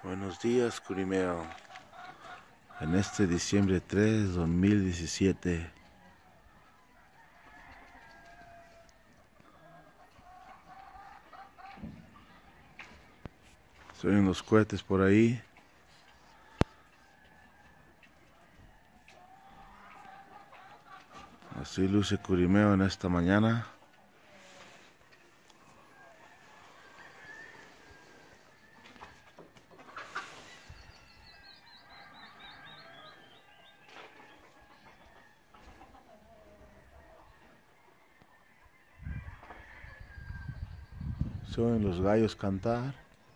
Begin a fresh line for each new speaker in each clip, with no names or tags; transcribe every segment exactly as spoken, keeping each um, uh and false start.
Buenos días, Curimeo. En este diciembre tres, dos mil diecisiete. Se ven los cohetes por ahí. Así luce Curimeo en esta mañana. Se oyen los gallos cantar.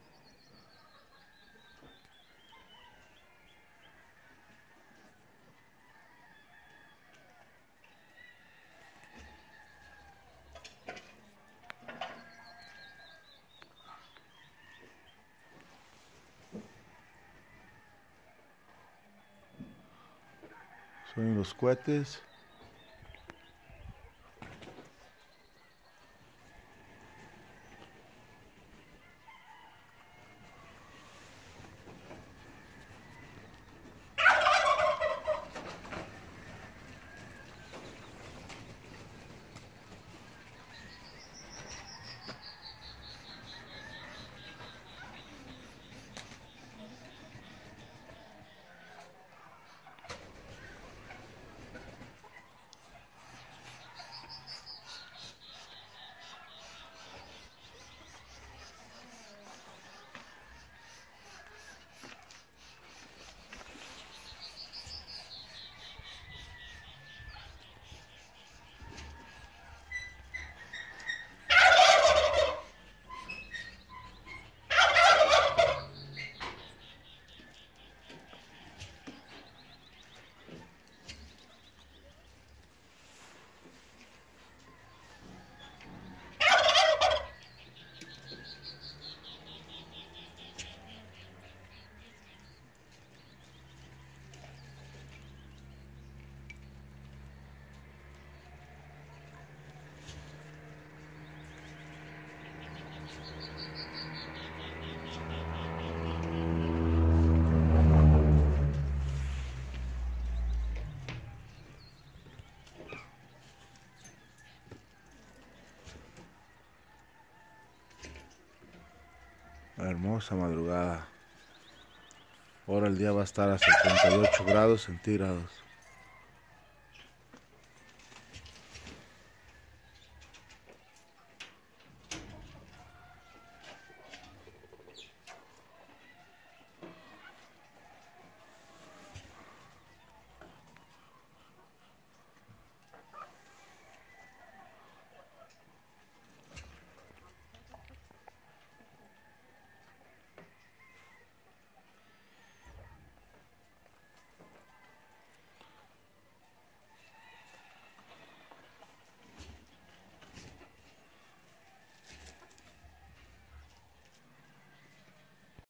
Se oyen los cohetes. Hermosa madrugada. Ahora el día va a estar a setenta y ocho grados centígrados.